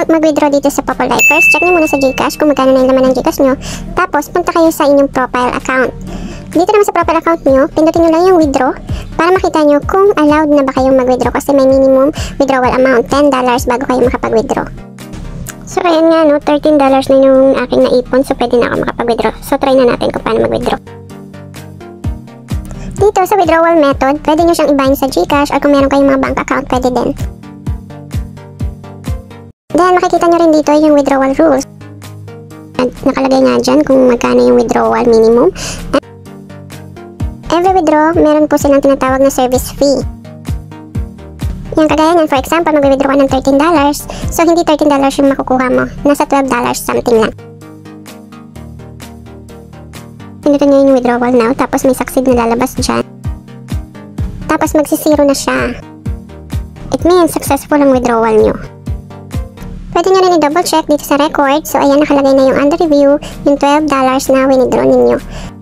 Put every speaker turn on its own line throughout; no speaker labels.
mag-withdraw dito sa Populi, first check nyo muna sa GCash kung magkano na yung laman ng GCash nyo. Tapos punta kayo sa inyong profile account. Dito naman sa profile account nyo, pindutin nyo lang yung withdraw para makita nyo kung allowed na ba kayong mag-withdraw kasi may minimum withdrawal amount, $10 bago kayo makapag-withdraw. So ayan nga no, $13 na yung aking naipon, so pwede na ako makapag-withdraw. So try na natin kung paano mag-withdraw. Dito sa withdrawal method, pwede nyo siyang i-bind sa GCash or kung meron kayong mga bank account, pwede din. Then makikita nyo rin dito yung withdrawal rules. Nakalagay nga dyan kung magkano yung withdrawal minimum. Every withdraw, meron po silang tinatawag na service fee. Yan, kagaya nyan, for example, mag-withdraw ka ng $13, so hindi $13 yung makukuha mo. Nasa $12 something lang. Pinutin nyo yung withdrawal now, tapos may succeed na lalabas dyan. Tapos magsisiro na siya. It means successful ang withdrawal nyo. Pwede nyo rin i-double check dito sa record. So ayan, nakalagay na yung under review, yung $12 na winidraw ninyo.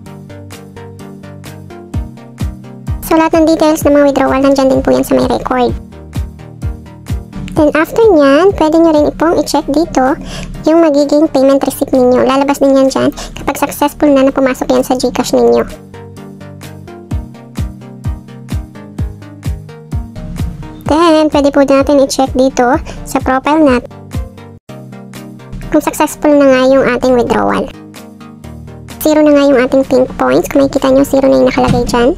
So lahat ng details ng mga withdrawal, nandyan din po yan sa may record. Then after nyan, pwede nyo rin ipong i-check dito yung magiging payment receipt ninyo. Lalabas din yan dyan kapag successful na pumasok yan sa GCash ninyo. Then pwede po natin i-check dito sa profile natin kung successful na nga yung ating withdrawal. Zero na nga yung ating pink points. Kung makikita nyo, zero na yung nakalagay dyan.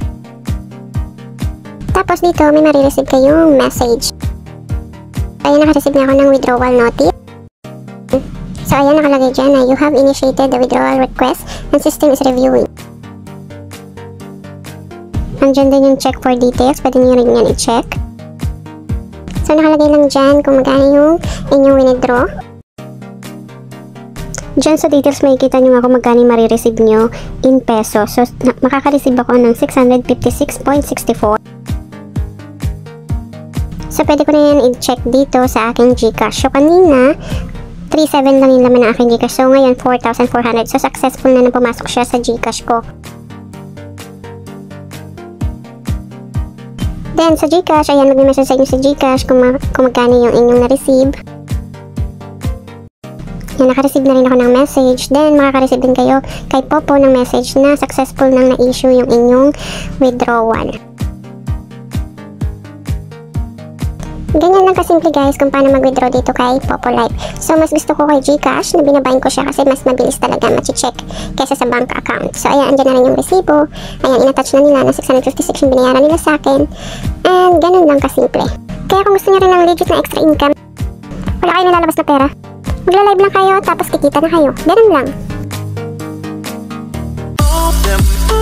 Tapos dito, may marireceive kayong message. Ayan, nakareceive na ako ng withdrawal notice. So, ayan, nakalagay dyan na you have initiated the withdrawal request and system is reviewing. Nandiyan din yung check for details. Pwede nyo rin yan i-check. So, nakalagay lang dyan kung magkano yung inyong withdraw. Diyan sa details, makikita nyo nga kung magkano marireceive nyo in peso. So, makaka-receive ako ng 656.64. So, pwede ko na yan i-check dito sa aking GCash. So, kanina, 3,700 lang yung laman ng aking GCash. So, ngayon, 4,400. So, successful na pumasok siya sa GCash ko. Then, sa GCash, ayan, mag-message sa inyo sa GCash kung magkano yung inyong na-receive. Yan, naka-receive na rin ako ng message. Then, makaka-receive din kayo kay Popo ng message na successful nang na-issue yung inyong withdrawal. Ganyan lang kasimple guys kung paano mag-withdraw dito kay Popolife. So, mas gusto ko kay GCash na binabind ko siya kasi mas mabilis talaga ma-check kaysa sa bank account. So, ayan, andyan na rin yung resibo. Ayan, inattach na nila na 656 yung binayaran nila sa akin. And, ganun lang kasimple. Kaya kung gusto niyo rin ng legit na extra income, wala kayo nilalabas na pera, magla-live lang kayo tapos kikita na kayo. Ganun lang.